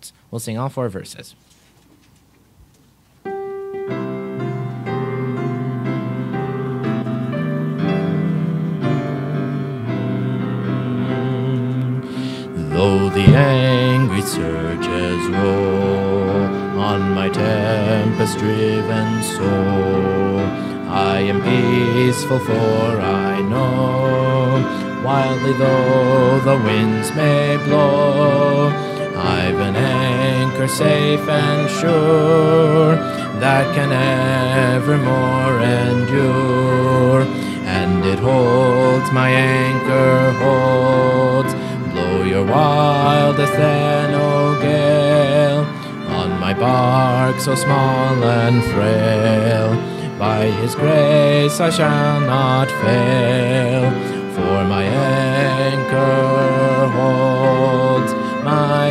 We'll sing all 4 verses. Though the angry surges roll on my tempest-driven soul, I am peaceful, for I know, wildly though the winds may blow, I've an anchor safe and sure that can evermore endure, and it holds, my anchor holds. Blow your wildest then, O gale, on my bark so small and frail. By his grace I shall not fail, for my anchor holds, my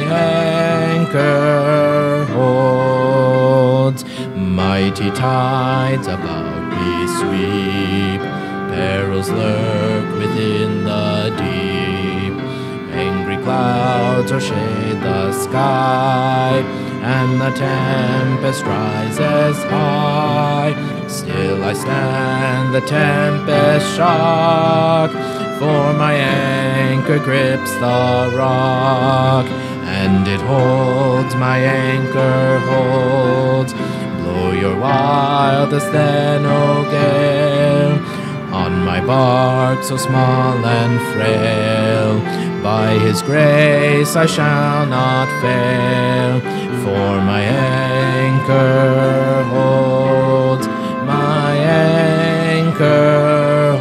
anchor holds. Mighty tides about me sweep, perils lurk within the deep. Angry clouds o'ershade the sky, and the tempest rises high. Still I stand the tempest shock, for my anchor grips the rock, and it holds, my anchor holds. Blow your wildest then, O gale, on my bark so small and frail. By his grace I shall not fail, for my anchor holds, my anchor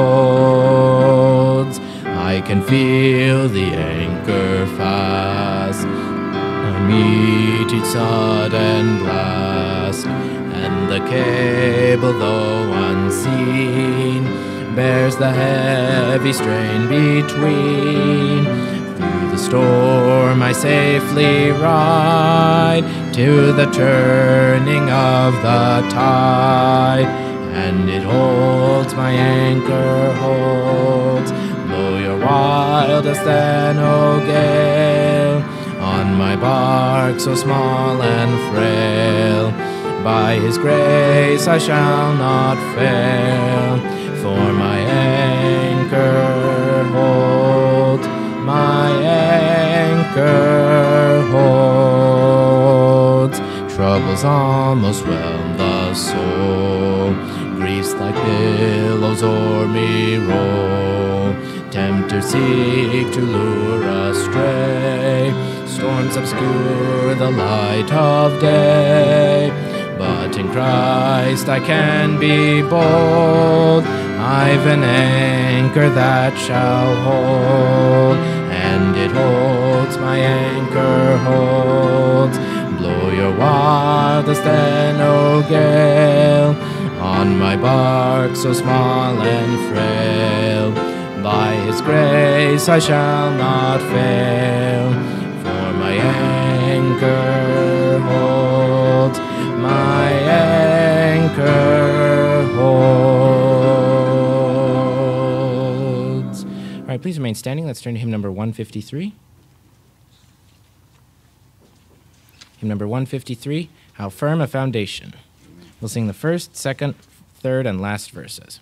holds. I can feel the anchor fast meet each sudden blast, and the cable, though unseen, bears the heavy strain between. Through the storm I safely ride, to the turning of the tide, and it holds, my anchor holds. Blow your wildest then, O gale, on my bark so small and frail. By his grace I shall not fail, for my anchor holds, my anchor holds. Troubles almost whelm the soul, griefs like billows o'er me roll. Tempters seek to lure astray, storms obscure the light of day. But in Christ I can be bold, I've an anchor that shall hold, and it holds, my anchor holds. Blow your wildest then, O gale, on my bark so small and frail. By his grace I shall not fail, for my anchor holds, my anchor holds. All right, please remain standing. Let's turn to hymn number 153. Hymn number 153, How Firm a Foundation. We'll sing the first, second, third, and last verses.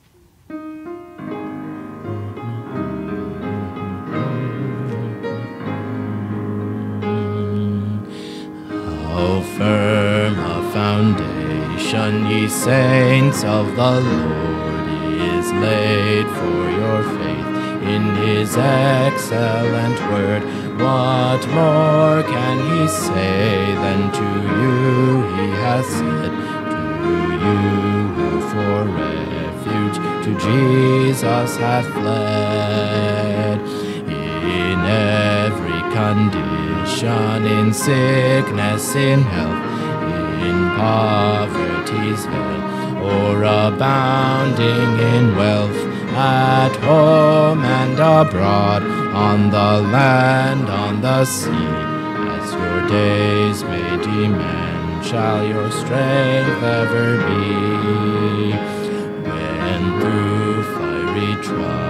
How firm a foundation, ye saints of the Lord, is laid for your faith in his excellent word. What more can he say than to you he has said? To you who for refuge to Jesus hath fled. In every condition, in sickness, in health, in poverty's hell, or abounding in wealth, at home and abroad, on the land, on the sea, as your days may demand, shall your strength ever be. When through fiery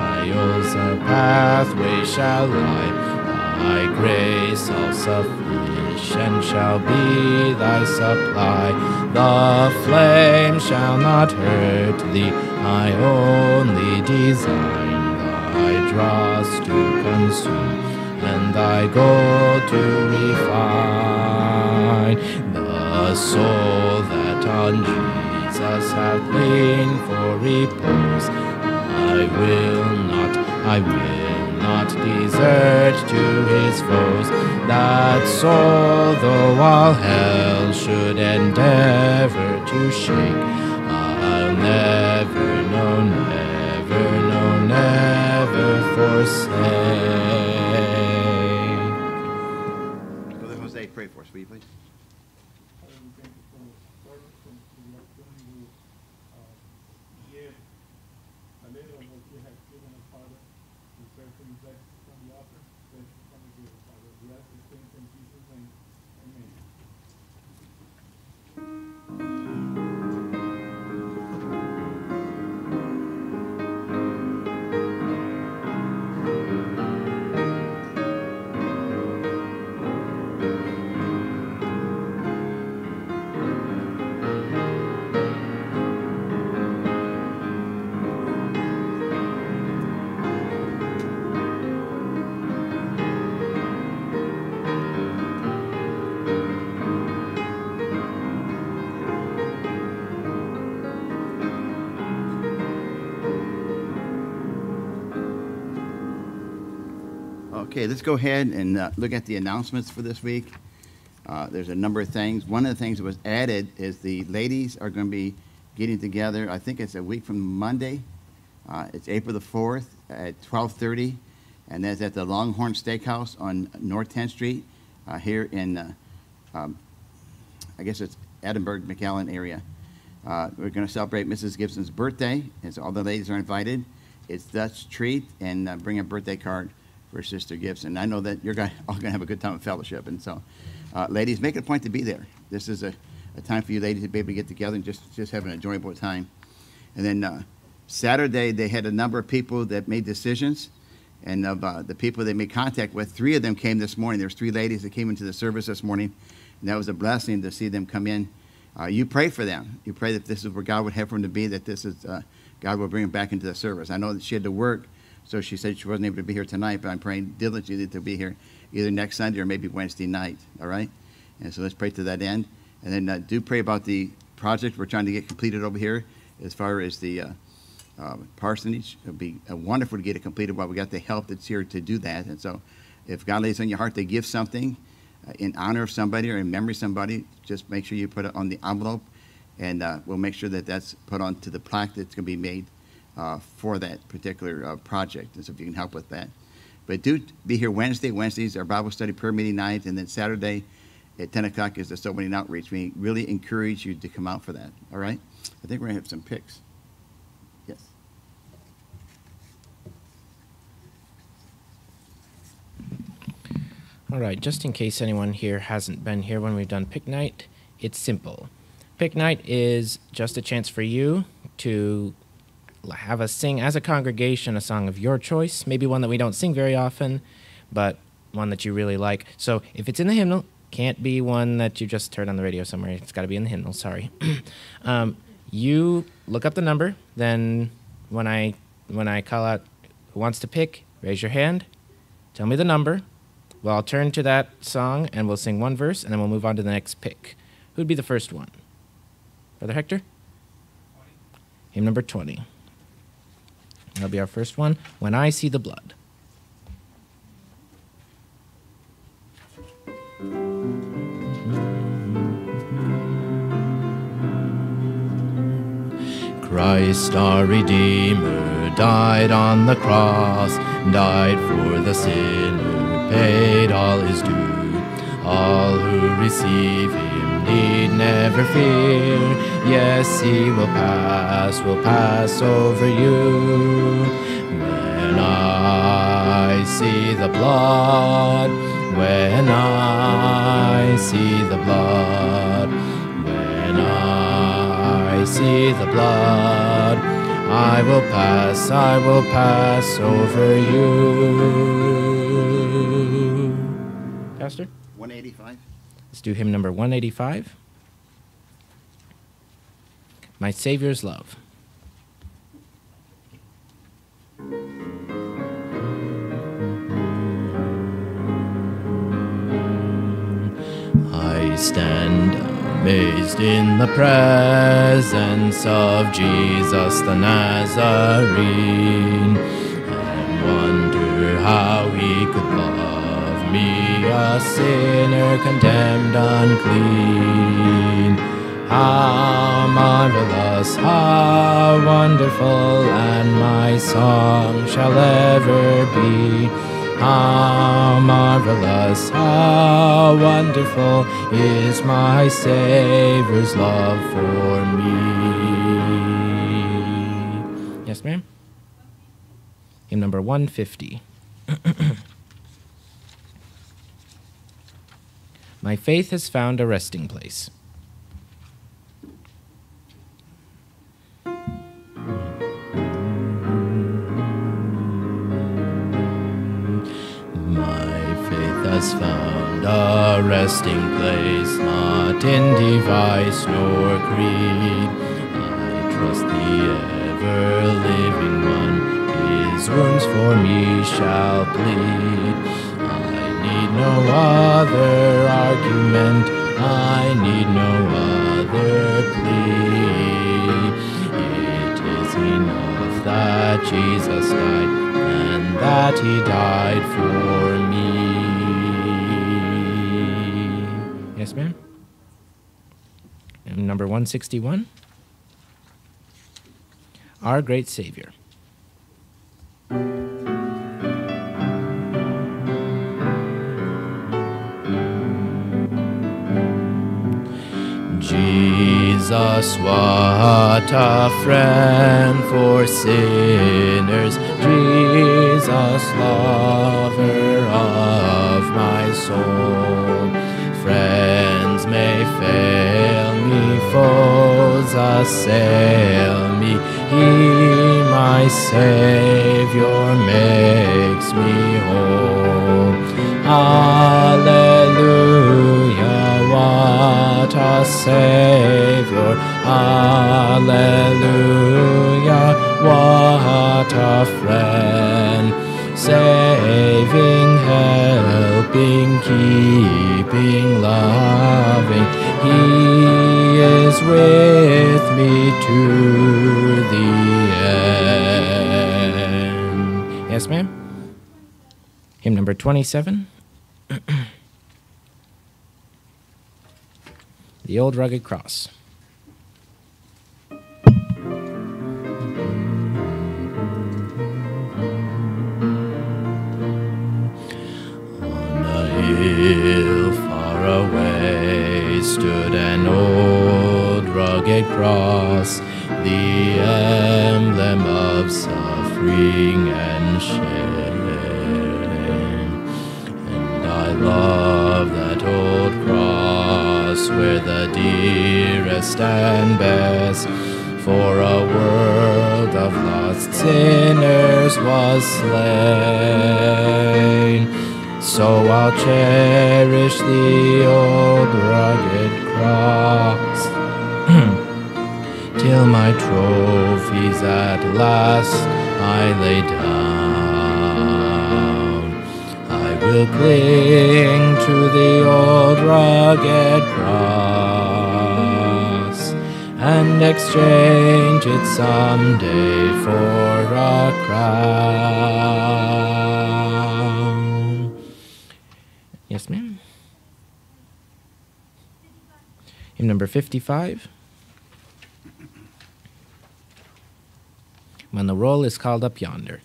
trials a pathway shall lie, thy grace all sufficient sufficient shall be thy supply. The flame shall not hurt thee. I only design thy dross to consume, and thy gold to refine. The soul that on Jesus hath leaned for repose, I will not desert to his foes. That soul, though all hell should endeavor to shake, I'll never, no, never forsake. Brother Jose, pray for us, will you please? Father, we thank you for the service and for the opportunity to hear a little of what you have given us, Father. We pray for you, bless from the author, bless from the giver, Father. We ask these things in Jesus' name. Amen. Okay, let's go ahead and look at the announcements for this week. There's a number of things. One of the things that was added is the ladies are going to be getting together. I think it's a week from Monday. It's April the 4th at 12:30, and that's at the Longhorn Steakhouse on North 10th Street here in, I guess it's Edinburgh, McAllen area. We're going to celebrate Mrs. Gibson's birthday, and so all the ladies are invited. It's Dutch treat, and bring a birthday card for Sister Gibson. I know that you're all going to have a good time of fellowship, and so, ladies, make it a point to be there. This is a time for you ladies to be able to get together and just have an enjoyable time. And then Saturday, they had a number of people that made decisions, and of the people they made contact with, 3 of them came this morning. There's 3 ladies that came into the service this morning, and that was a blessing to see them come in. You pray for them. You pray that this is where God would have for them to be, that this is God will bring them back into the service. I know that she had to work, so she said she wasn't able to be here tonight, but I'm praying diligently to be here either next Sunday or maybe Wednesday night, all right? And so let's pray to that end. And then do pray about the project we're trying to get completed over here as far as the parsonage. It would be wonderful to get it completed while we got the help that's here to do that. And so if God lays on your heart to give something in honor of somebody or in memory of somebody, just make sure you put it on the envelope, and we'll make sure that that's put onto the plaque that's going to be made for that particular project, and so if you can help with that. But do be here Wednesday. Wednesdays are Bible study prayer meeting night, and then Saturday at 10 o'clock is the soul winning outreach. We really encourage you to come out for that, all right? I think we're going to have some picks. Yes. All right, just in case anyone here hasn't been here when we've done pick night, it's simple. Pick night is just a chance for you to have us sing as a congregation a song of your choice, maybe one that we don't sing very often, but one that you really like. So if it's in the hymnal, can't be one that you just heard on the radio somewhere. It's got to be in the hymnal, sorry. You look up the number, then when I call out who wants to pick, raise your hand, tell me the number. Well, I'll turn to that song, and we'll sing one verse, and then we'll move on to the next pick. Who'd be the first one? Brother Hector? 20. Hymn number 20. That'll be our first one, When I See the Blood. Christ our Redeemer died on the cross, died for the sinner, paid all his due. All who receive him need never fear. Yes, he will pass over you. When I see the blood, when I see the blood, when I see the blood, I will pass over you. Pastor? 185. Let's do hymn number 185. My Savior's Love. I stand amazed in the presence of Jesus the Nazarene, and wonder how he could love me, a sinner condemned unclean. How marvelous, how wonderful, and my song shall ever be. How marvelous, how wonderful is my Savior's love for me. Yes, ma'am? Hymn number 150. My faith has found a resting place. Has found a resting place, not in device nor creed. I trust the ever-living one, his wounds for me shall plead. I need no other argument, I need no other plea. It is enough that Jesus died, and that he died for me. Yes, ma'am? And number 161. Our Great Savior. Jesus, what a friend for sinners. Jesus, lover of my soul. Friends may fail me, foes assail me. He, my Savior, makes me whole. Alleluia, what a Savior. Alleluia, what a friend. Saving, helping, keeping, loving, he is with me to the end. Yes, ma'am? Hymn number 27. The Old Rugged Cross. Hill far away stood an old rugged cross, the emblem of suffering and shame. And I love that old cross where the dearest and best for a world of lost sinners was slain. So I'll cherish the old rugged cross till my trophies at last I lay down. I will cling to the old rugged cross and exchange it someday for a crown. Yes, ma'am. Hymn number 55. When the roll is called up yonder.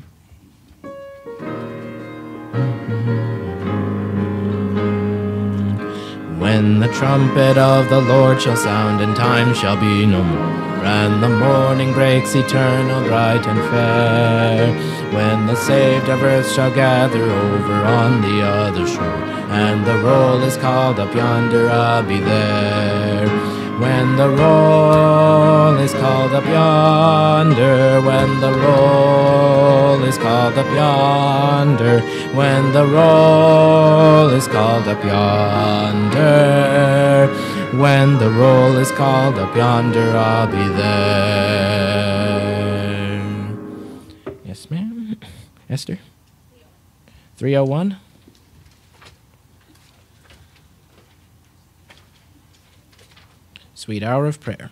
When the trumpet of the Lord shall sound, and time shall be no more, and the morning breaks eternal, bright and fair. When the saved of earth shall gather over on the other shore, and the roll is called up yonder, I'll be there. When the roll is called up yonder, when the roll is called up yonder, when the roll is called up yonder, when the roll is called up yonder, I'll be there. Yes, ma'am. Esther? 301. Sweet hour of prayer.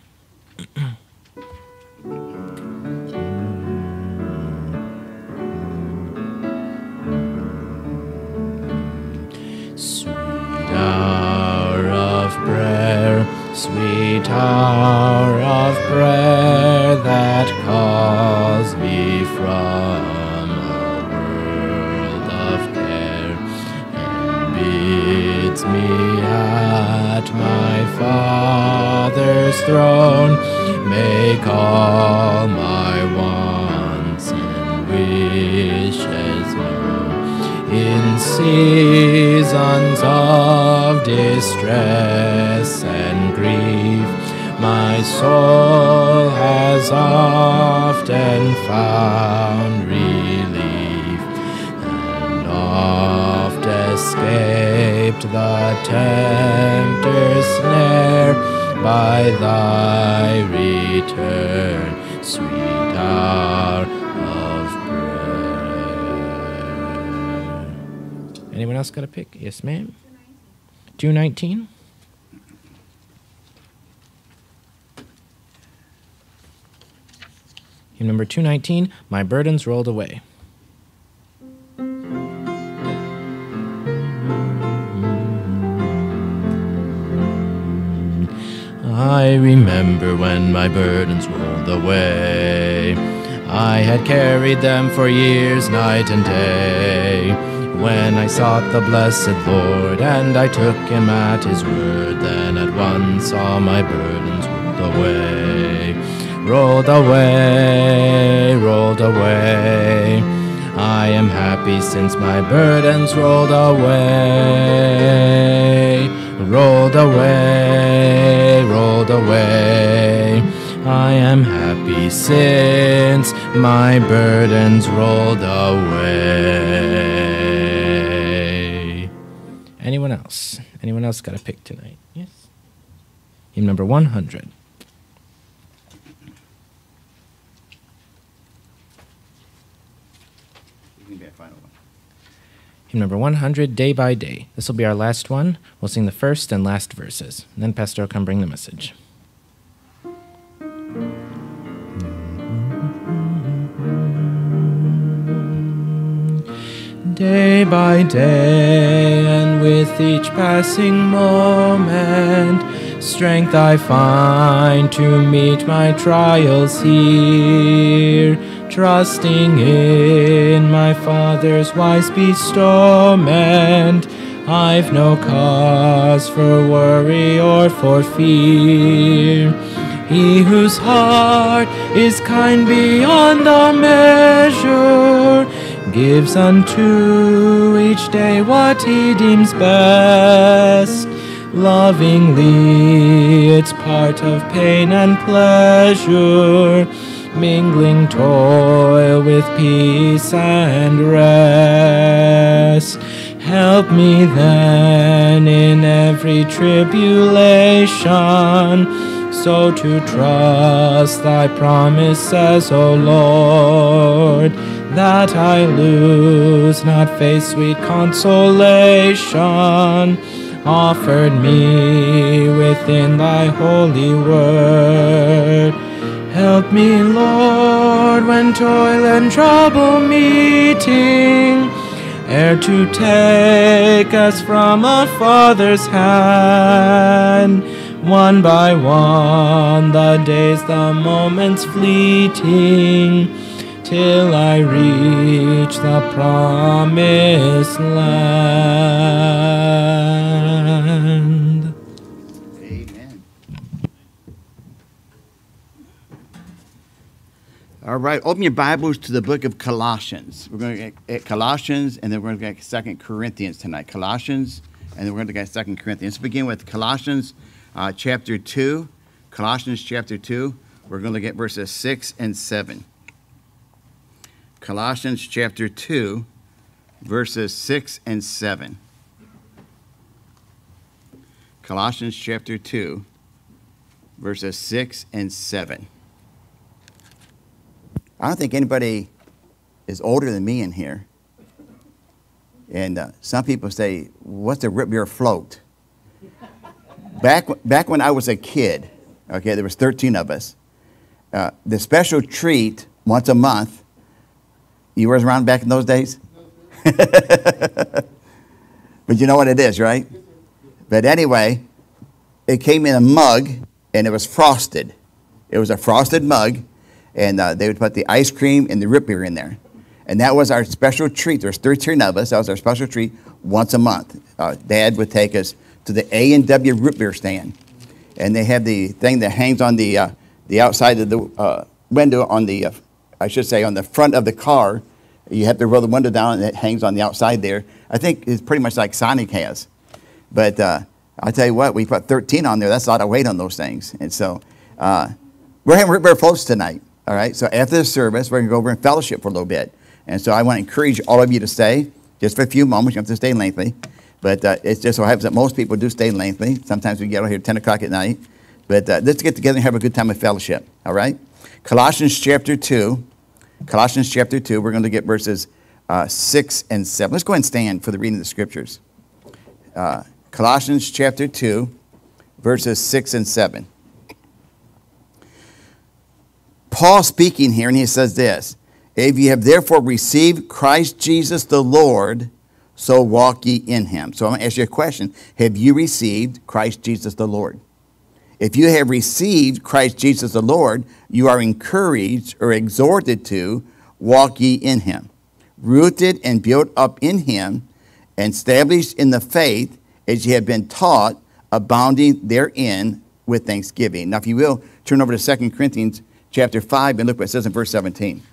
Sweet hour of prayer, sweet hour of prayer that calls me from a world of care and bids me at my Father's throne make all my wants and wishes known. In seasons of distress and grief, my soul has often found relief, and oft escaped the tempter's snare by thy return, sweet hour of prayer. Anyone else got a pick? Yes, ma'am. 219. Hymn number 219, My Burdens Rolled Away. I remember when my burdens rolled away. I had carried them for years, night and day. When I sought the blessed Lord, and I took him at his word, then at once all my burdens rolled away. Rolled away, rolled away. I am happy since my burdens rolled away. Rolled away, rolled away. I am happy since my burdens rolled away. Anyone else? Anyone else got a pick tonight? Yes. Hymn number 100. Hymn number 100, Day by Day. This will be our last one. We'll sing the first and last verses. And then Pastor will come bring the message. Day by day, and with each passing moment, strength I find to meet my trials here. Trusting in my Father's wise bestowment, I've no cause for worry or for fear. He whose heart is kind beyond the measure gives unto each day what he deems best. Lovingly, it's part of pain and pleasure, mingling toil with peace and rest. Help me then in every tribulation, so to trust thy promises, O Lord, that I lose not faith's sweet consolation, offered me within thy holy word. Help me, Lord, when toil and trouble meeting, ere to take us from a Father's hand. One by one, the days, the moments fleeting, till I reach the promised land. Amen. All right, open your Bibles to the book of Colossians. We're going to get at Colossians, and then we're going to get 2 Corinthians tonight. Colossians, and then we're going to get 2 Corinthians. Let's begin with Colossians chapter 2. Colossians chapter 2. We're going to get verses 6 and 7. Colossians chapter 2, verses 6 and 7. Colossians chapter 2, verses 6 and 7. I don't think anybody is older than me in here. And some people say, what's a root beer float? Back when I was a kid, okay, there was 13 of us. The special treat once a month, you were around back in those days? But you know what it is, right? But anyway, it came in a mug, and it was frosted. It was a frosted mug, and they would put the ice cream and the root beer in there. And that was our special treat. There's 13 of us. That was our special treat once a month. Dad would take us to the A&W root beer stand. And they have the thing that hangs on the outside of the window on the, I should say, on the front of the car. You have to roll the window down, and it hangs on the outside there. I think it's pretty much like Sonic has. But I'll tell you what, we put 13 on there. That's a lot of weight on those things. And so we're having root beer floats tonight. All right, so after the service, we're going to go over and fellowship for a little bit. And so I want to encourage all of you to stay just for a few moments. You don't have to stay lengthy. But it's just so happens that most people do stay lengthy. Sometimes we get out here at 10 o'clock at night. But let's get together and have a good time of fellowship. All right? Colossians chapter 2. Colossians chapter 2. We're going to get verses 6 and 7. Let's go ahead and stand for the reading of the scriptures. Colossians chapter 2, verses 6 and 7. Paul speaking here, and he says this, if ye have therefore received Christ Jesus the Lord, so walk ye in him. So I'm going to ask you a question. Have you received Christ Jesus the Lord? If you have received Christ Jesus the Lord, you are encouraged or exhorted to walk ye in him, rooted and built up in him, and established in the faith as ye have been taught, abounding therein with thanksgiving. Now, if you will, turn over to 2 Corinthians chapter 5 and look what it says in verse 17.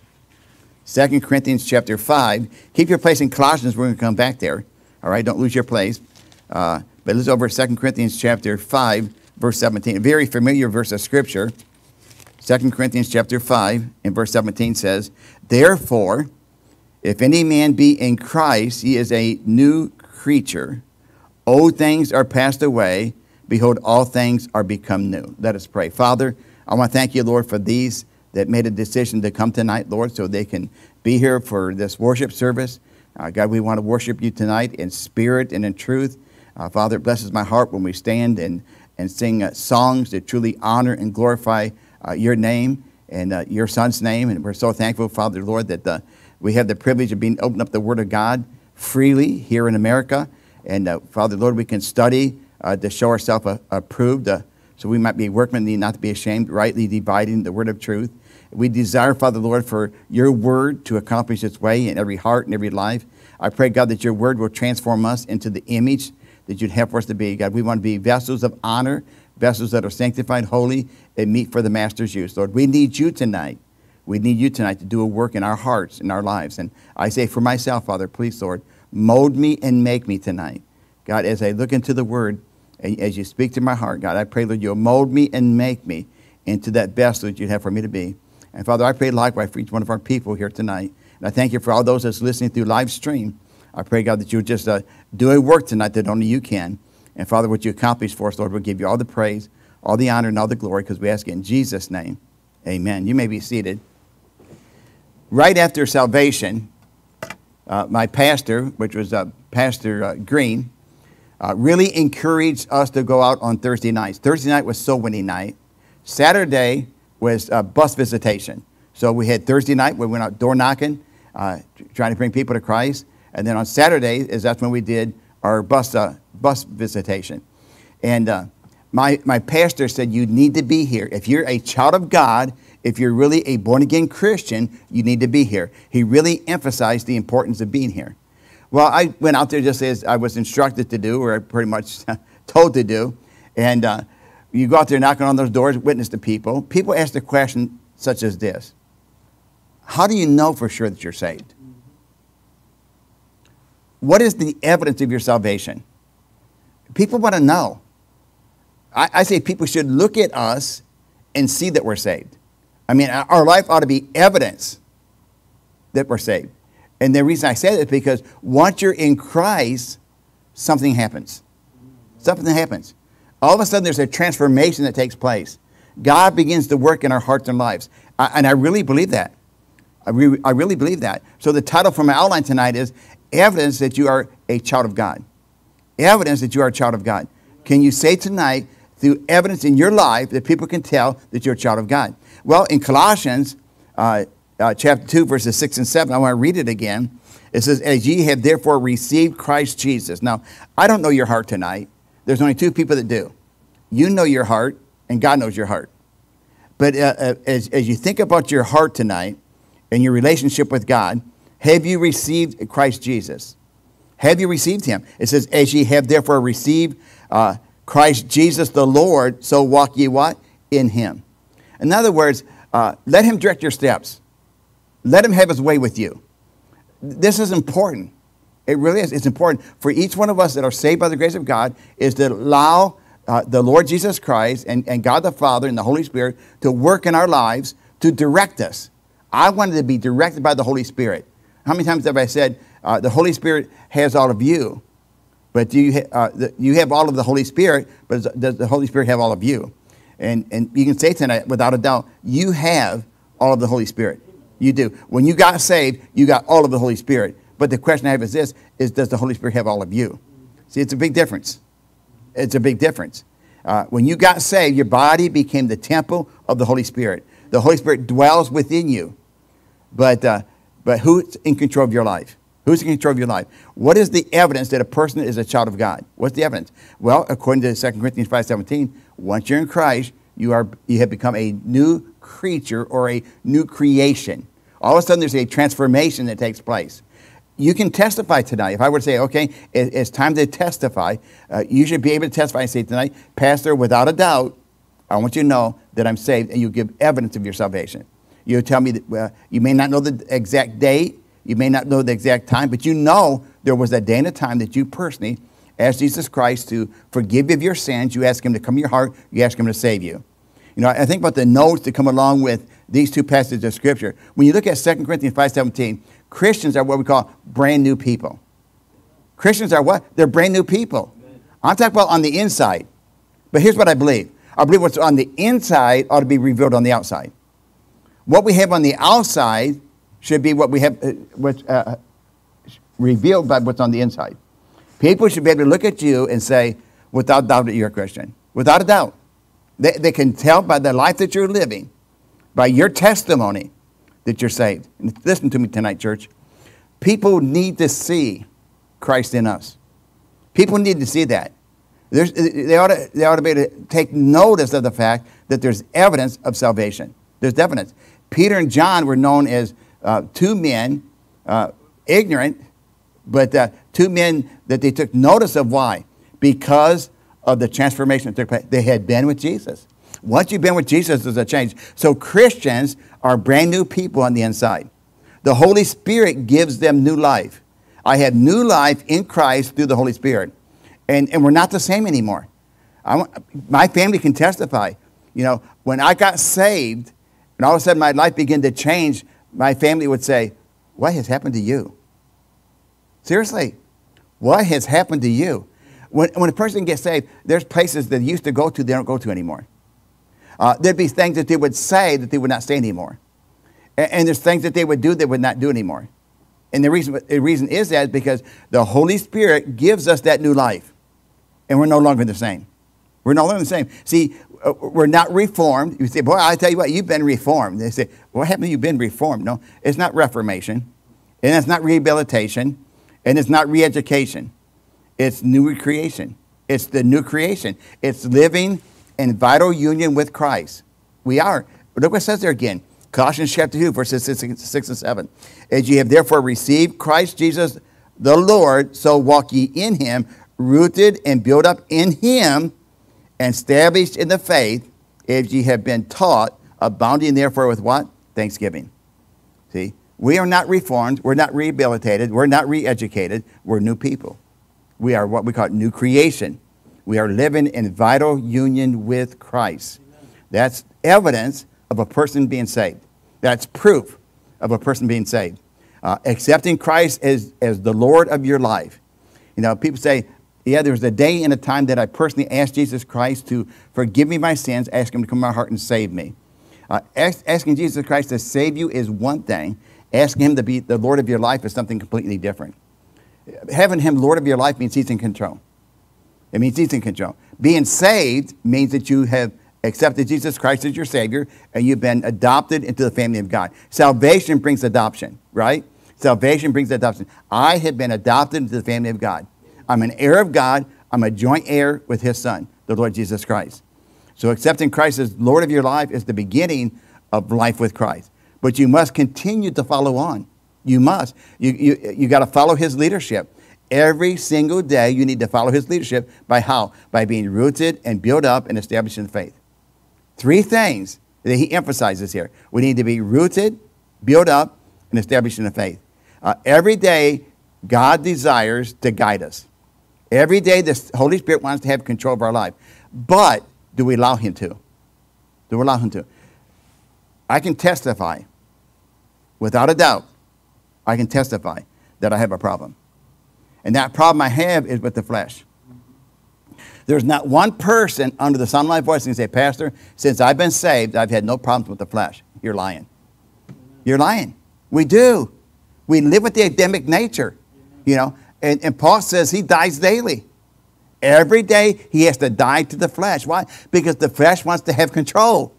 2 Corinthians chapter 5. Keep your place in Colossians. We're going to come back there. All right, don't lose your place. But let's over 2 Corinthians chapter 5, verse 17. A very familiar verse of Scripture. 2 Corinthians chapter 5 and verse 17 says, therefore, if any man be in Christ, he is a new creature. Old things are passed away. Behold, all things are become new. Let us pray. Father, I want to thank you, Lord, for these that made a decision to come tonight, Lord, so they can be here for this worship service. God, we want to worship you tonight in spirit and in truth. Father, it blesses my heart when we stand and sing songs that truly honor and glorify your name and your Son's name. And we're so thankful, Father, Lord, that we have the privilege of being open up the Word of God freely here in America. And Father, Lord, we can study to show ourselves approved, so we might be workmen, need not to be ashamed, rightly dividing the word of truth. We desire, Father, Lord, for your word to accomplish its way in every heart and every life. I pray, God, that your word will transform us into the image that you'd have for us to be. God, we want to be vessels of honor, vessels that are sanctified, holy, and meet for the Master's use. Lord, we need you tonight. We need you tonight to do a work in our hearts, in our lives. And I say for myself, Father, please, Lord, mold me and make me tonight. God, as I look into the word, and as you speak to my heart, God, I pray, Lord, you'll mold me and make me into that vessel that you'd have for me to be. And Father, I pray likewise for each one of our people here tonight. And I thank you for all those that's listening through live stream. I pray, God, that you'll just do a work tonight that only you can. And Father, what you accomplish for us, Lord, we'll give you all the praise, all the honor, and all the glory, because we ask it in Jesus' name. Amen. You may be seated. Right after salvation, my pastor, which was Pastor Green, really encouraged us to go out on Thursday nights. Thursday night was soul winning night. Saturday was bus visitation. So we had Thursday night where we went out door knocking, trying to bring people to Christ. And then on Saturday that's when we did our bus visitation. And my pastor said, you need to be here. If you're a child of God, if you're really a born-again Christian, you need to be here. He really emphasized the importance of being here. Well, I went out there just as I was instructed to do, or pretty much told to do. And you go out there knocking on those doors, witness to people. People ask the question such as this: how do you know for sure that you're saved? What is the evidence of your salvation? People want to know. I say people should look at us and see that we're saved. I mean, our life ought to be evidence that we're saved. And the reason I say that is because once you're in Christ, something happens. Something happens. All of a sudden, there's a transformation that takes place. God begins to work in our hearts and lives. And I really believe that. I really believe that. So the title for my outline tonight is Evidence That You Are a Child of God. Evidence that you are a child of God. Can you say tonight, through evidence in your life, that people can tell that you're a child of God? Well, in Colossians chapter 2, verses 6 and 7, I want to read it again. It says, as ye have therefore received Christ Jesus. Now, I don't know your heart tonight. There's only two people that do. You know your heart, and God knows your heart. But as you think about your heart tonight and your relationship with God, have you received Christ Jesus? Have you received him? It says, as ye have therefore received Christ Jesus the Lord, so walk ye what? In him. In other words, let him direct your steps. Let him have his way with you. This is important. It really is. It's important for each one of us that are saved by the grace of God is to allow the Lord Jesus Christ and God the Father and the Holy Spirit to work in our lives to direct us. I wanted to be directed by the Holy Spirit. How many times have I said, the Holy Spirit has all of you, but you have all of the Holy Spirit, but does the Holy Spirit have all of you? And you can say tonight, without a doubt, you have all of the Holy Spirit. You do. When you got saved, you got all of the Holy Spirit. But the question I have is this, does the Holy Spirit have all of you? See, it's a big difference. It's a big difference. When you got saved, your body became the temple of the Holy Spirit. The Holy Spirit dwells within you. But who's in control of your life? Who's in control of your life? What is the evidence that a person is a child of God? What's the evidence? Well, according to 2 Corinthians 5:17, once you're in Christ, you have become a new creature or a new creation. All of a sudden, there's a transformation that takes place. You can testify tonight. If I were to say, okay, it's time to testify, you should be able to testify and say tonight, Pastor, without a doubt, I want you to know that I'm saved, and you give evidence of your salvation. You tell me that you may not know the exact date, you may not know the exact time, but you know there was a day and a time that you personally asked Jesus Christ to forgive you of your sins. You ask him to come to your heart. You ask him to save you. You know, I think about the notes that come along with these two passages of Scripture. When you look at 2 Corinthians 5:17, Christians are what we call brand new people. Christians are what? They're brand new people. I'm talking about on the inside. But here's what I believe. I believe what's on the inside ought to be revealed on the outside. What we have on the outside should be what we have revealed by what's on the inside. People should be able to look at you and say, without doubt, that you're a Christian. Without a doubt. They can tell by the life that you're living, by your testimony, that you're saved. And listen to me tonight, church. People need to see Christ in us. People need to see that. They ought to be able to take notice of the fact that there's evidence of salvation. There's evidence. Peter and John were known as two men, ignorant, but two men that they took notice of. Why? Because of the transformation that took place. They had been with Jesus. Once you've been with Jesus, there's a change. So Christians are brand new people on the inside. The Holy Spirit gives them new life. I have new life in Christ through the Holy Spirit. And we're not the same anymore. My family can testify. You know, when I got saved, and all of a sudden my life began to change, my family would say, what has happened to you? Seriously, what has happened to you? When a person gets saved, there's places that they used to go to, they don't go to anymore. There'd be things that they would say that they would not say anymore. And there's things that they would do they would not do anymore. And the reason is that is because the Holy Spirit gives us that new life. And we're no longer the same. We're no longer the same. See, we're not reformed. You say, boy, I tell you what, you've been reformed. They say, what happened to you've been reformed? No, it's not reformation. And it's not rehabilitation. And it's not re-education. It's new creation. It's the new creation. It's living in vital union with Christ. We are. Look what it says there again. Colossians chapter 2, verses 6 and 7. As ye have therefore received Christ Jesus the Lord, so walk ye in him, rooted and built up in him, and established in the faith, as ye have been taught, abounding therefore with what? Thanksgiving. See, we are not reformed. We're not rehabilitated. We're not re-educated. We're new people. We are what we call new creation. We are living in vital union with Christ. That's evidence of a person being saved. That's proof of a person being saved. Accepting Christ as the Lord of your life. You know, people say, Yeah, there was a day and a time that I personally asked Jesus Christ to forgive me my sins, ask him to come in my heart and save me. Asking Jesus Christ to save you is one thing. Asking him to be the Lord of your life is something completely different. Having him Lord of your life means he's in control. It means he's in control. Being saved means that you have accepted Jesus Christ as your Savior and you've been adopted into the family of God. Salvation brings adoption, right? Salvation brings adoption. I have been adopted into the family of God. I'm an heir of God. I'm a joint heir with his Son, the Lord Jesus Christ. So accepting Christ as Lord of your life is the beginning of life with Christ. But you must continue to follow on. You must. You got to follow his leadership. Every single day you need to follow his leadership. By how? By being rooted and built up and established in faith. 3 things that he emphasizes here. We need to be rooted, built up, and established in the faith. Every day God desires to guide us. Every day the Holy Spirit wants to have control of our life. But do we allow him to? Do we allow him to? I can testify, without a doubt, I can testify that I have a problem. And that problem I have is with the flesh. There's not one person under the sound of my voice who can say, Pastor, since I've been saved, I've had no problems with the flesh. You're lying. You're lying. We do. We live with the Adamic nature, you know. And Paul says he dies daily. Every day he has to die to the flesh. Why? Because the flesh wants to have control.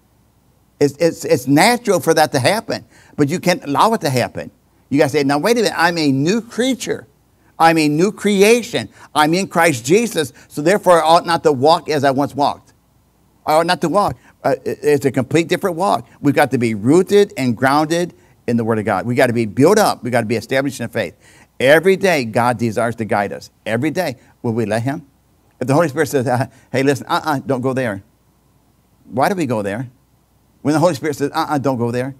It's natural for that to happen. But you can't allow it to happen. You got to say, now wait a minute, I'm a new creature. I'm a new creation. I'm in Christ Jesus. So therefore I ought not to walk as I once walked. I ought not to walk. It's a complete different walk. We've got to be rooted and grounded in the Word of God. We've got to be built up. We've got to be established in faith. Every day, God desires to guide us. Every day. Will we let him? If the Holy Spirit says, hey, listen, don't go there. Why do we go there? When the Holy Spirit says, don't go there.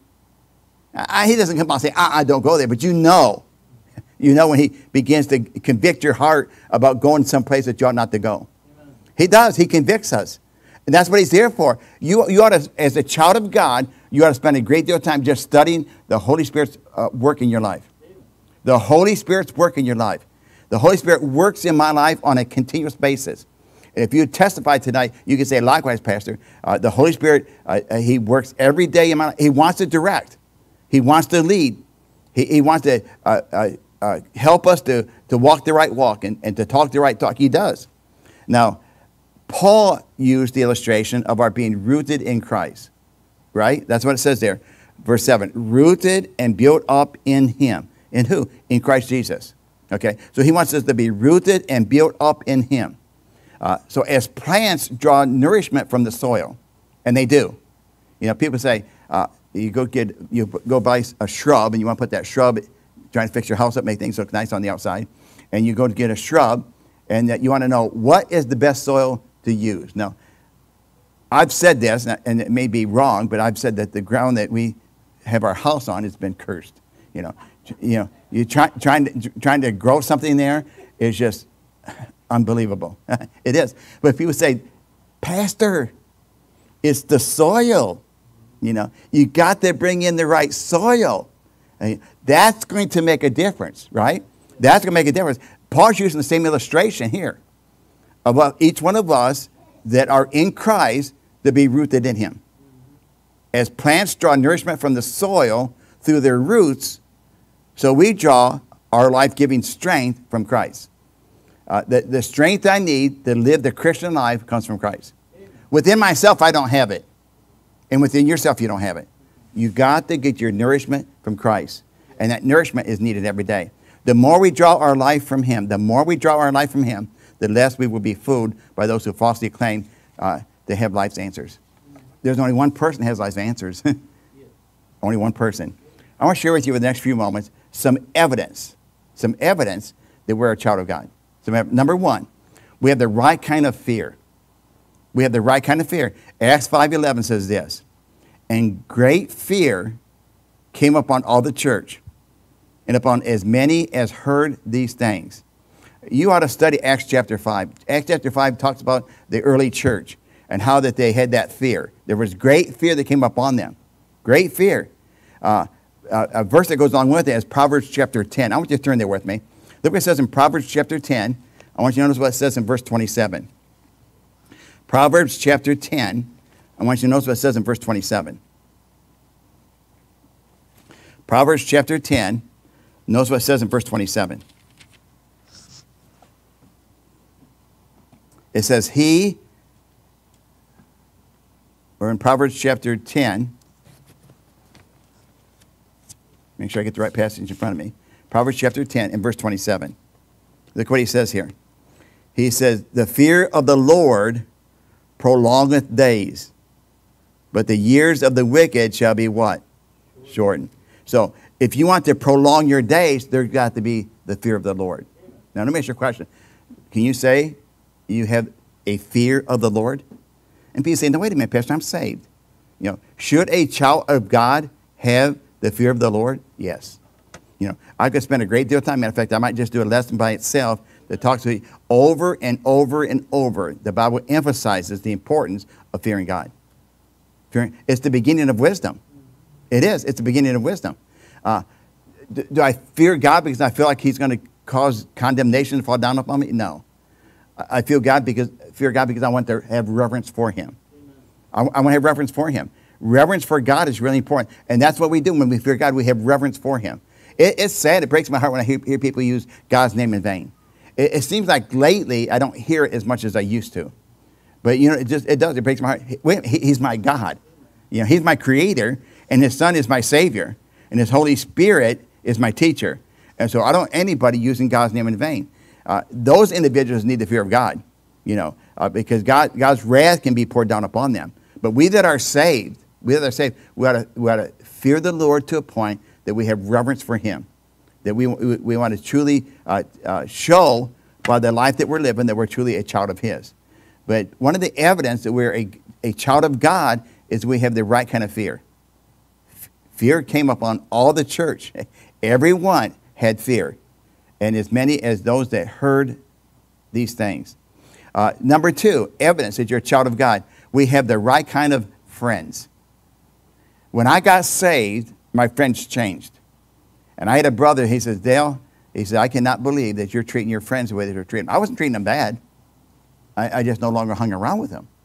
He doesn't come out and say, don't go there. But you know when he begins to convict your heart about going someplace that you ought not to go. Amen. He does. He convicts us. And that's what he's there for. You ought to, as a child of God, you ought to spend a great deal of time just studying the Holy Spirit's work in your life. The Holy Spirit's work in your life. The Holy Spirit works in my life on a continuous basis. And if you testify tonight, you can say, likewise, Pastor, the Holy Spirit, he works every day in my life. He wants to direct. He wants to lead. He wants to help us to walk the right walk and to talk the right talk. He does. Now, Paul used the illustration of our being rooted in Christ, right? That's what it says there. Verse 7, rooted and built up in him. In who? In Christ Jesus. Okay, so he wants us to be rooted and built up in him. So as plants draw nourishment from the soil, and they do. You know, people say, you go buy a shrub, and you want to put that shrub, trying to fix your house up, make things look nice on the outside, and you go to get a shrub, and you want to know what is the best soil to use. Now, I've said this, and it may be wrong, but I've said that the ground that we have our house on has been cursed. You know, you trying to grow something there is just unbelievable. It is. But if people say, Pastor, it's the soil. You know, you got to bring in the right soil. That's going to make a difference, right? That's going to make a difference. Paul's using the same illustration here about each one of us that are in Christ to be rooted in him. As plants draw nourishment from the soil through their roots, so we draw our life-giving strength from Christ. The strength I need to live the Christian life comes from Christ. Within myself, I don't have it. And within yourself, you don't have it. You got to get your nourishment from Christ. And that nourishment is needed every day. The more we draw our life from him, the less we will be fooled by those who falsely claim to have life's answers. There's only one person that has life's answers. Only one person. I want to share with you in the next few moments some evidence that we're a child of God. So number one, we have the right kind of fear. We have the right kind of fear. Acts 5:11 says this, and great fear came upon all the church and upon as many as heard these things. You ought to study Acts chapter 5. Acts chapter 5 talks about the early church and how that they had that fear. There was great fear that came upon them. Great fear. A verse that goes along with it is Proverbs chapter 10. I want you to turn there with me. Look what it says in Proverbs chapter 10, I want you to notice what it says in verse 27. Proverbs chapter 10. I want you to notice what it says in verse 27. Proverbs chapter 10. Notice what it says in verse 27. It says, or in Proverbs chapter 10, make sure I get the right passage in front of me. Proverbs chapter 10 and verse 27. Look what he says here. He says, the fear of the Lord prolongeth days, but the years of the wicked shall be what? Shortened. So if you want to prolong your days, there's got to be the fear of the Lord. Now, let me ask you a question. Can you say you have a fear of the Lord? And people say, no, wait a minute, Pastor, I'm saved. You know, should a child of God have the fear of the Lord? Yes. You know, I could spend a great deal of time. Matter of fact, I might just do a lesson by itself that talks to you over and over and over. The Bible emphasizes the importance of fearing God. It's the beginning of wisdom. It is. It's the beginning of wisdom. Do I fear God because I feel like he's going to cause condemnation to fall down upon me? No. I fear God because I want to have reverence for him. I want to have reverence for him. Reverence for God is really important. And that's what we do when we fear God. We have reverence for him. It's sad. It breaks my heart when I hear people use God's name in vain. It seems like lately I don't hear it as much as I used to. But, you know, it does. It breaks my heart. He's my God. You know, he's my creator, and his son is my savior, and his Holy Spirit is my teacher. And so I don't want anybody using God's name in vain. Those individuals need the fear of God, you know, because God's wrath can be poured down upon them. But we that are saved, we ought to fear the Lord to a point that we have reverence for him, that we want to truly show by the life that we're living that we're truly a child of his. But one of the evidence that we're a child of God is we have the right kind of fear. Fear came upon all the church. Everyone had fear, and as many as those that heard these things. Number two, evidence that you're a child of God. We have the right kind of friends. When I got saved, my friends changed. And I had a brother, he says, Dale, he said, I cannot believe that you're treating your friends the way that you're treating them. I wasn't treating them bad. I just no longer hung around with them.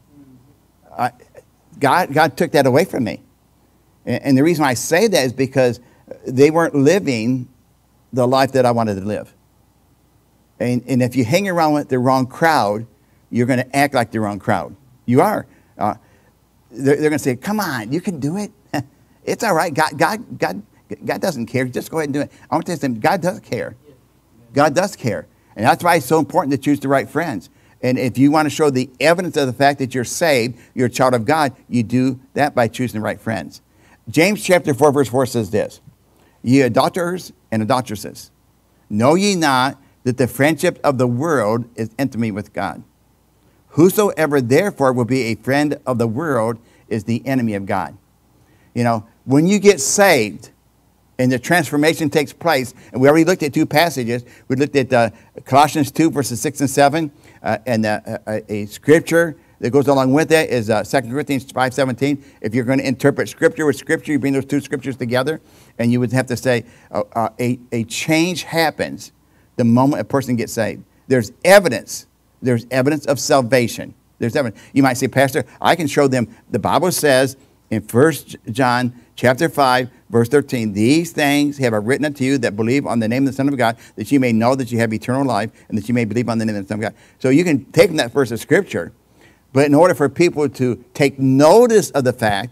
God took that away from me. And the reason I say that is because they weren't living the life that I wanted to live. And if you hang around with the wrong crowd, you're going to act like the wrong crowd. You are. They're going to say, come on, you can do it. It's all right. God doesn't care. Just go ahead and do it. I want to tell you, God does care. God does care. And that's why it's so important to choose the right friends. And if you want to show the evidence of the fact that you're saved, you're a child of God, you do that by choosing the right friends. James chapter 4, verse 4 says this, ye adulterers and adulteresses, know ye not that the friendship of the world is enmity with God? Whosoever therefore will be a friend of the world is the enemy of God. You know, when you get saved and the transformation takes place, and we already looked at two passages. We looked at Colossians 2, verses 6 and 7, and a scripture that goes along with that is 2 Corinthians 5:17. If you're going to interpret scripture with scripture, you bring those two scriptures together, and you would have to say a change happens the moment a person gets saved. There's evidence. There's evidence of salvation. There's evidence. You might say, Pastor, I can show them. The Bible says in 1 John chapter 5, verse 13, these things have I written unto you that believe on the name of the Son of God, that you may know that you have eternal life, and that you may believe on the name of the Son of God. So you can take from that verse of Scripture, but in order for people to take notice of the fact,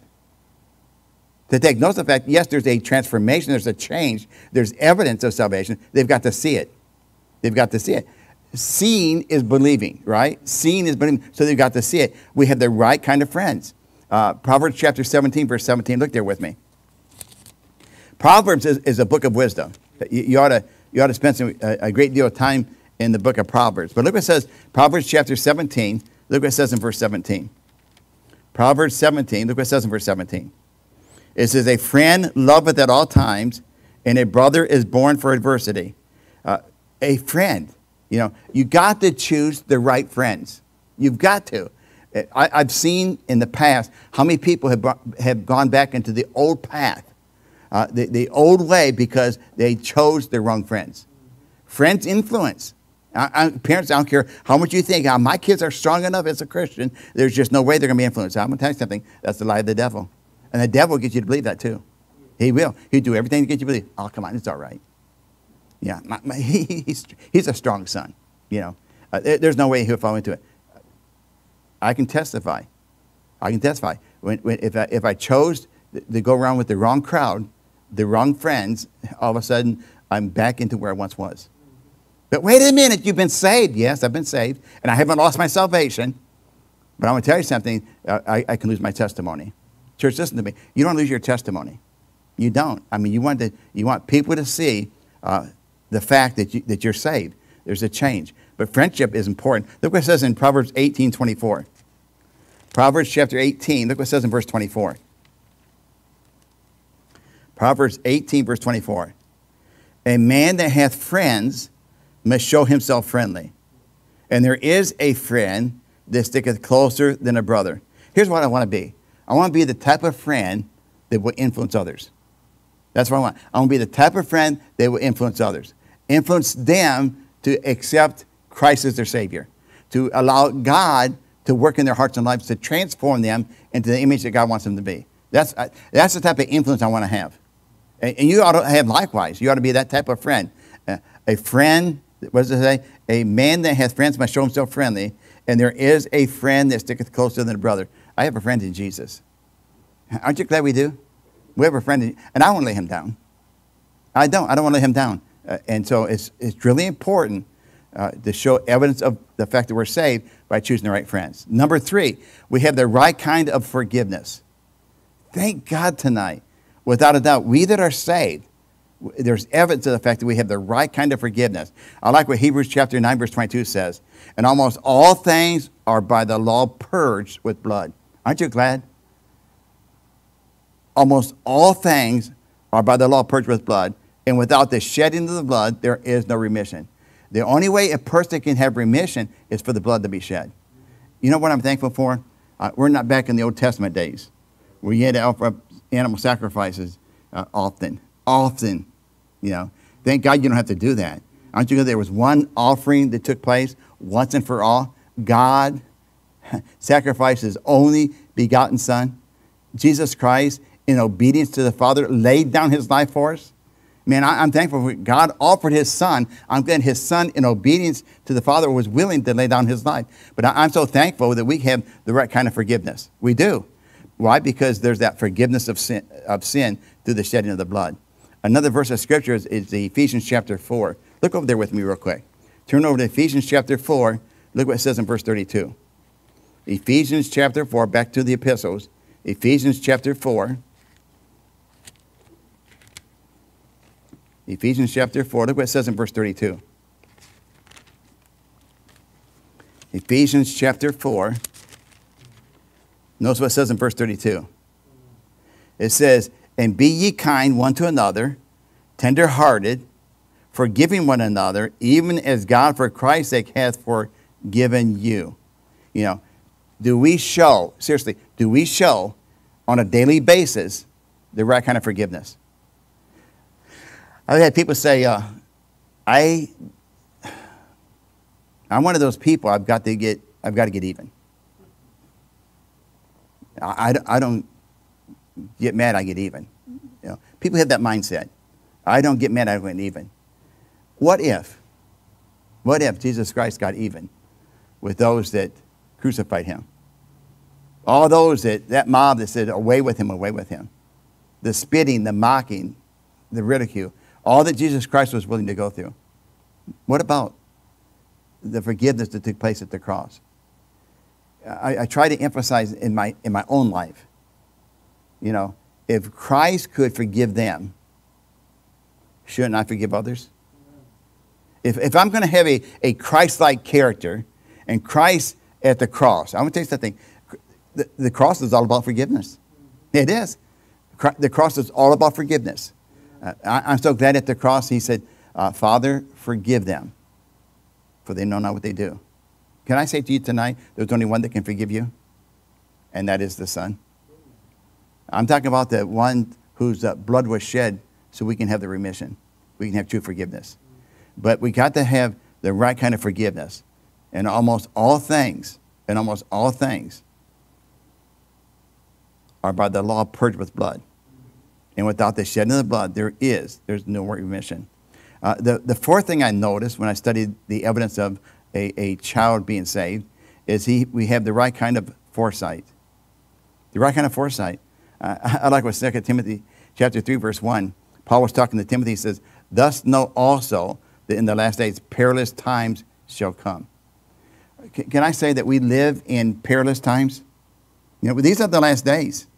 yes, there's a transformation, there's a change, there's evidence of salvation, they've got to see it. They've got to see it. Seeing is believing, right? Seeing is believing, so they've got to see it. We have the right kind of friends. Proverbs chapter 17, verse 17. Look there with me. Proverbs is a book of wisdom. You ought to spend a great deal of time in the book of Proverbs. But look what it says, Proverbs chapter 17. Look what it says in verse 17. Proverbs 17, look what it says in verse 17. It says, a friend loveth at all times, and a brother is born for adversity. A friend. You know, you got to choose the right friends. You've got to. I've seen in the past how many people have gone back into the old path, the old way, because they chose the wrong friends. Friends influence. Parents, I don't care how much you think, my kids are strong enough as a Christian, there's just no way they're going to be influenced. I'm going to tell you something. That's the lie of the devil. And the devil will get you to believe that too. He will. He'll do everything to get you to believe, oh, come on, it's all right. Yeah, he's a strong son, you know. There's no way he'll fall into it. I can testify. If I chose to go around with the wrong crowd, the wrong friends, all of a sudden I'm back into where I once was. But wait a minute, you've been saved. Yes, I've been saved, and I haven't lost my salvation. But I'm going to tell you something, I can lose my testimony. Church, listen to me. You don't lose your testimony. You don't. I mean, you want people to see the fact that you're saved. There's a change. But friendship is important. Look what it says in Proverbs 18:24. Proverbs chapter 18, look what it says in verse 24. Proverbs 18, verse 24. A man that hath friends must show himself friendly. And there is a friend that sticketh closer than a brother. Here's what I want to be. I want to be the type of friend that will influence others. That's what I want. I want to be the type of friend that will influence others. Influence them to accept Christ as their Savior. To allow God to work in their hearts and lives, to transform them into the image that God wants them to be. That's the type of influence I want to have. And you ought to have likewise. You ought to be that type of friend. A friend, what does it say? A man that hath friends must show himself friendly, and there is a friend that sticketh closer than a brother. I have a friend in Jesus. Aren't you glad we do? We have a friend, and I don't want to lay him down. I don't want to lay him down. And so it's really important to show evidence of the fact that we're saved by choosing the right friends. Number 3, we have the right kind of forgiveness. Thank God tonight. Without a doubt, we that are saved, there's evidence of the fact that we have the right kind of forgiveness. I like what Hebrews chapter 9, verse 22 says. And almost all things are by the law purged with blood. Aren't you glad? Almost all things are by the law purged with blood. And without the shedding of the blood, there is no remission. The only way a person can have remission is for the blood to be shed. You know what I'm thankful for? We're not back in the Old Testament days where you had to offer up animal sacrifices often, you know. Thank God you don't have to do that. Aren't you glad there was one offering that took place once and for all? God sacrificed his only begotten Son, Jesus Christ, in obedience to the Father, laid down his life for us. Man, I'm thankful for God offered his Son. I'm glad his Son, in obedience to the Father, was willing to lay down his life. But I'm so thankful that we have the right kind of forgiveness. We do. Why? Because there's that forgiveness of sin through the shedding of the blood. Another verse of Scripture is Ephesians chapter 4. Look over there with me real quick. Turn over to Ephesians chapter 4. Look what it says in verse 32. Ephesians chapter 4, back to the epistles. Ephesians chapter 4. Ephesians chapter 4, look what it says in verse 32. Ephesians chapter 4. Notice what it says in verse 32. It says, and be ye kind one to another, tender-hearted, forgiving one another, even as God for Christ's sake hath forgiven you. You know, do we show on a daily basis the right kind of forgiveness? I've had people say, I'm one of those people, I've got to get even. I don't get mad, I get even. You know, people have that mindset. I don't get mad, I get even. What if Jesus Christ got even with those that crucified him? All those that mob that said, away with him, away with him. The spitting, the mocking, the ridicule. All that Jesus Christ was willing to go through. What about the forgiveness that took place at the cross? I try to emphasize in my own life. You know, if Christ could forgive them, shouldn't I forgive others? If I'm going to have a Christ-like character and Christ at the cross, I'm going to tell you something. The cross is all about forgiveness. It is. The cross is all about forgiveness. I'm so glad at the cross he said, Father, forgive them, for they know not what they do. Can I say to you tonight, there's only one that can forgive you, and that is the Son. I'm talking about the one whose blood was shed so we can have the remission. We can have true forgiveness. But we got to have the right kind of forgiveness. And almost all things are by the law purged with blood. And without the shedding of the blood, there's no remission. The fourth thing I noticed when I studied the evidence of a child being saved is we have the right kind of foresight. The right kind of foresight. I like what 2 Timothy chapter 3, verse 1, Paul was talking to Timothy. He says, thus know also that in the last days perilous times shall come. Can I say that we live in perilous times? You know, these are the last days.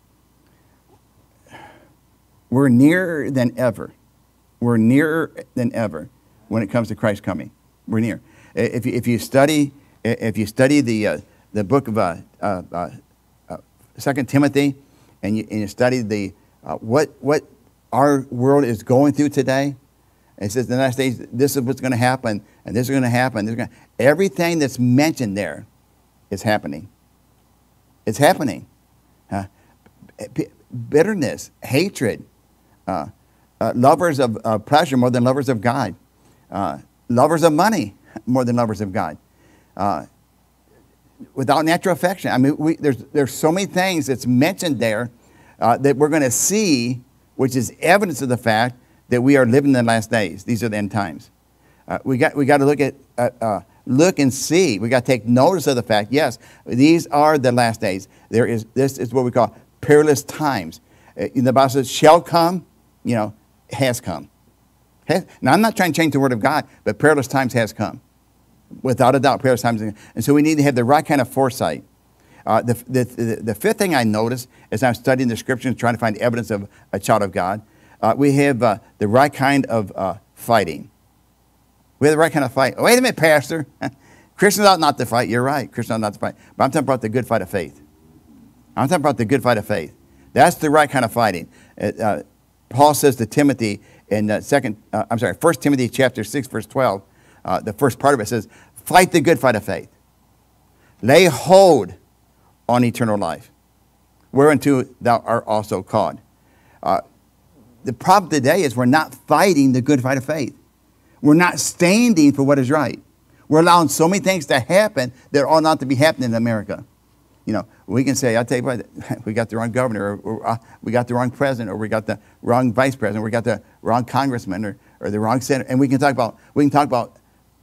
We're nearer than ever. We're nearer than ever when it comes to Christ's coming. We're near. If you study the book of 2 Timothy, and you study what our world is going through today, it says in the last days, this is what's going to happen, and this is going to happen. Everything that's mentioned there is happening. It's happening. Bitterness, hatred, lovers of pleasure more than lovers of God, lovers of money more than lovers of God, without natural affection. I mean, there's so many things that's mentioned there that we're going to see, which is evidence of the fact that we are living in the last days. These are the end times. We got to look and see. We got to take notice of the fact. Yes, these are the last days. This is what we call perilous times. The Bible says, "Shall come," has come. Now, I'm not trying to change the word of God, but perilous times has come. Without a doubt, perilous times. And so we need to have the right kind of foresight. The fifth thing I noticed as I'm studying the scriptures, trying to find evidence of a child of God, we have the right kind of fighting. We have the right kind of fight. Wait a minute, Pastor. Christians ought not to fight. You're right. Christians ought not to fight. But I'm talking about the good fight of faith. I'm talking about the good fight of faith. That's the right kind of fighting. Paul says to Timothy in 1 Timothy chapter 6, verse 12, the first part of it says, fight the good fight of faith. Lay hold on eternal life, whereunto thou art also called. The problem today is we're not fighting the good fight of faith. We're not standing for what is right. We're allowing so many things to happen that ought not to be happening in America. We can say, I'll tell you what, we got the wrong governor, or we got the wrong president, or we got the wrong vice president, or we got the wrong congressman, or the wrong senator. And we can talk about,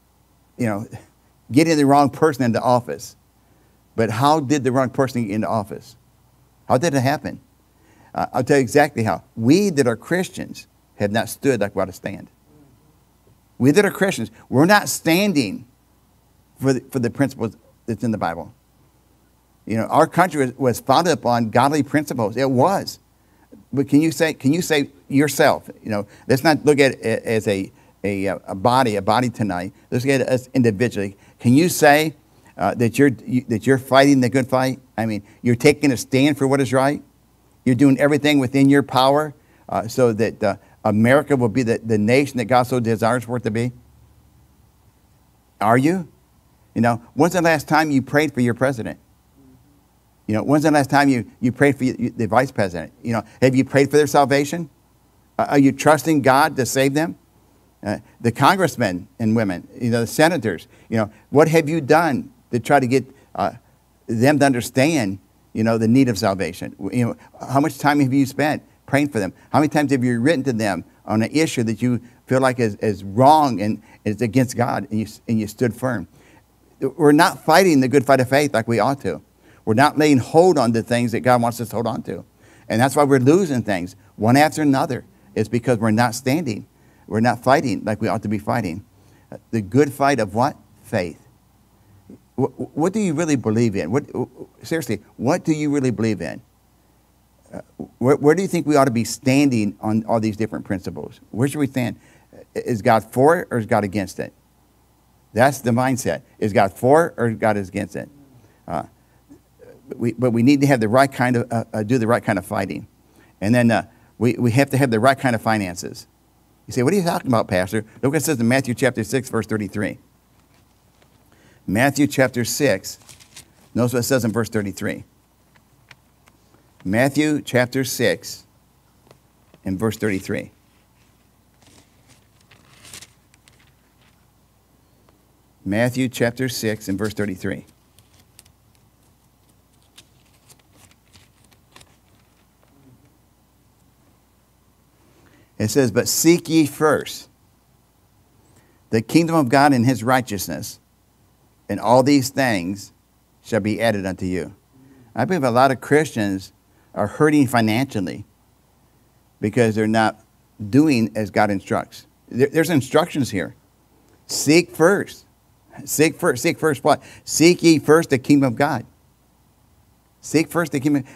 getting the wrong person into office. But how did the wrong person get into office? How did it happen? I'll tell you exactly how. We that are Christians have not stood like we ought to stand. We that are Christians, we're not standing for the principles that's in the Bible. Our country was founded upon godly principles. It was. But can you say yourself, let's not look at it as a body tonight. Let's look at it as individually. Can you say that you're fighting the good fight? I mean, you're taking a stand for what is right. You're doing everything within your power so that America will be the nation that God so desires for it to be. Are you? When's the last time you prayed for your president? When's the last time you prayed for the vice president? Have you prayed for their salvation? Are you trusting God to save them? The congressmen and women, the senators, what have you done to try to get them to understand, the need of salvation? How much time have you spent praying for them? How many times have you written to them on an issue that you feel like is wrong and is against God, and you stood firm? We're not fighting the good fight of faith like we ought to. We're not laying hold on the things that God wants us to hold on to. And that's why we're losing things one after another. It's because we're not standing. We're not fighting like we ought to be fighting. The good fight of what? Faith. What do you really believe in? Seriously, what do you really believe in? Where do you think we ought to be standing on all these different principles? Where should we stand? Is God for it or is God against it? That's the mindset. Is God for it or God is against it? But we need to have the right kind of do the right kind of fighting, and then we have to have the right kind of finances. You say, what are you talking about, Pastor? Look what it says in Matthew chapter 6, verse 33. Matthew chapter 6, notice what it says in verse 33. Matthew chapter 6 and verse 33. Matthew chapter 6 and verse 33. It says, but seek ye first the kingdom of God and his righteousness, and all these things shall be added unto you. I believe a lot of Christians are hurting financially because they're not doing as God instructs. There's instructions here. Seek first. Seek first what? Seek ye first the kingdom of God. Seek first the kingdom.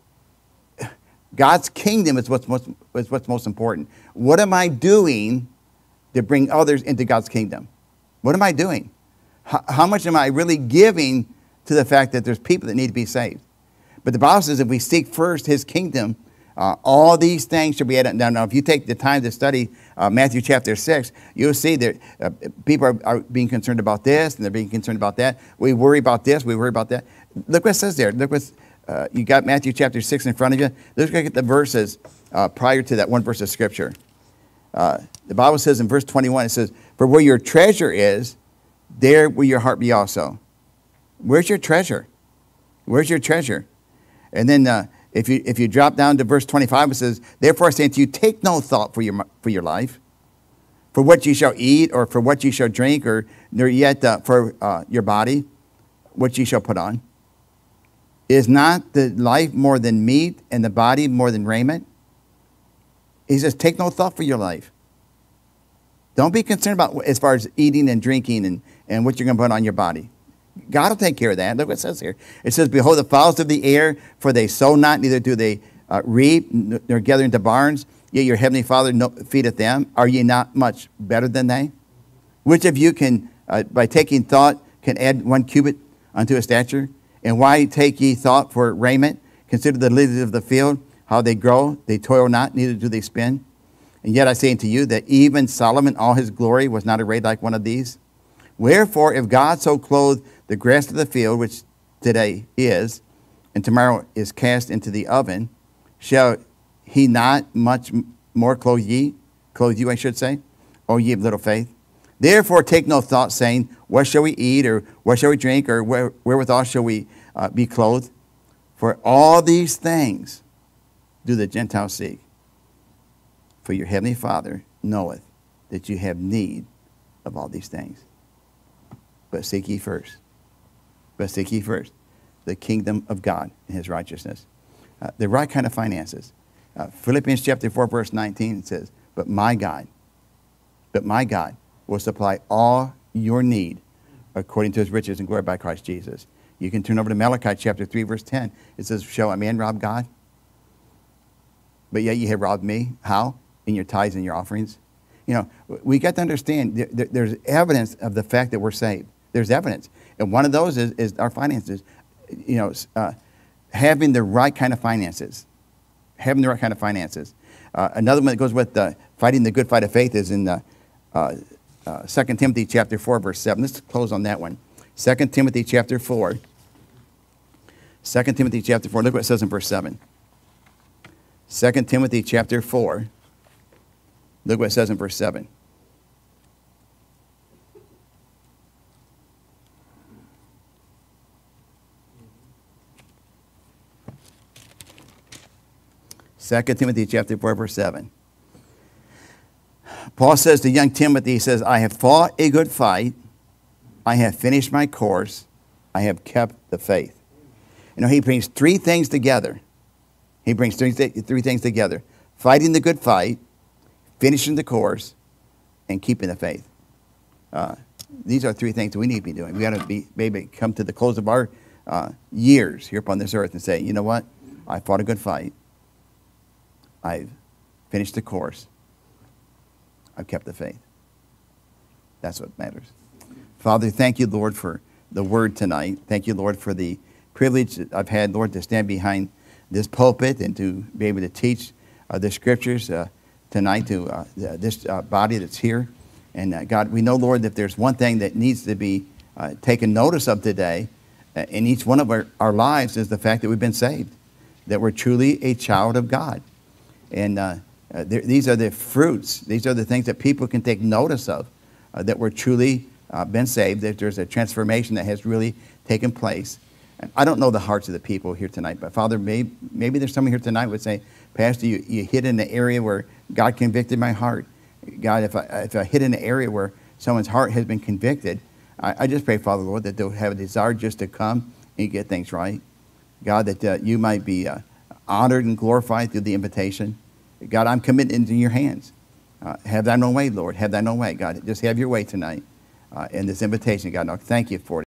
God's kingdom is what's most important. What am I doing to bring others into God's kingdom? What am I doing? How much am I really giving to the fact that there's people that need to be saved? But the Bible says if we seek first his kingdom, all these things shall be added. Now, if you take the time to study Matthew chapter 6, you'll see that people are being concerned about this and they're being concerned about that. We worry about this, we worry about that. Look what it says there. Look what you got Matthew chapter 6 in front of you. Let's look at the verses prior to that one verse of Scripture. The Bible says in verse 21, it says, for where your treasure is, there will your heart be also. Where's your treasure? Where's your treasure? And then if you drop down to verse 25, it says, therefore I say unto you, take no thought for your life, for what ye shall eat, or for what ye shall drink, or nor yet for your body, what ye shall put on. Is not the life more than meat, and the body more than raiment? He says, take no thought for your life. Don't be concerned about as far as eating and drinking and what you're going to put on your body. God will take care of that. Look what it says here. It says, behold, the fowls of the air, for they sow not, neither do they reap, nor gather into barns, yet your heavenly Father feedeth them. Are ye not much better than they? Which of you can, by taking thought, can add 1 cubit unto his stature? And why take ye thought for raiment? Consider the lilies of the field, how they grow. They toil not, neither do they spin. And yet I say unto you that even Solomon, all his glory, was not arrayed like one of these. Wherefore, if God so clothe the grass of the field, which today is, and tomorrow is cast into the oven, shall he not much more clothe you, I should say, O ye of little faith? Therefore take no thought, saying, what shall we eat, or what shall we drink, or wherewithal shall we be clothed? For all these things do the Gentiles seek. For your heavenly Father knoweth that you have need of all these things. But seek ye first. But seek ye first the kingdom of God and his righteousness. The right kind of finances. Philippians chapter 4, verse 19 says, but my God will supply all your need according to his riches and glory by Christ Jesus. You can turn over to Malachi chapter 3, verse 10. It says, shall a man rob God? But yet ye have robbed me. How? In your tithes and your offerings. You know, we got to understand there's evidence of the fact that we're saved. There's evidence. And one of those is our finances. You know, having the right kind of finances. Having the right kind of finances. Another one that goes with fighting the good fight of faith is in 2 Timothy chapter 4, verse 7. Let's close on that one. 2 Timothy chapter 4. 2 Timothy chapter 4. Look what it says in verse 7. 2 Timothy chapter 4. Look what it says in verse 7. Second Timothy chapter 4, verse 7. Paul says to young Timothy, he says, I have fought a good fight. I have finished my course. I have kept the faith. You know, he brings three things together. He brings three things together. Fighting the good fight, finishing the course, and keeping the faith. These are three things that we need to be doing. We got to maybe come to the close of our years here upon this earth and say, you know what? I fought a good fight. I've finished the course. I've kept the faith. That's what matters. Father, thank you, Lord, for the word tonight. Thank you, Lord, for the privilege that I've had, Lord, to stand behind this pulpit and to be able to teach the scriptures tonight to this body that's here. And God, we know, Lord, that there's one thing that needs to be taken notice of today in each one of our lives is the fact that we've been saved, that we're truly a child of God. And these are the fruits. These are the things that people can take notice of, that we're truly been saved, that there's a transformation that has really taken place. And I don't know the hearts of the people here tonight, but Father, maybe there's someone here tonight would say, Pastor, you hit in the area where God convicted my heart. God, if I hit in an area where someone's heart has been convicted, I just pray, Father, Lord, that they'll have a desire just to come and get things right. God, that you might be honored and glorified through the invitation. God, I'm committed into your hands. Have thine own way, Lord. Have thine own way, God. Just have your way tonight in this invitation, God. And I thank you for it.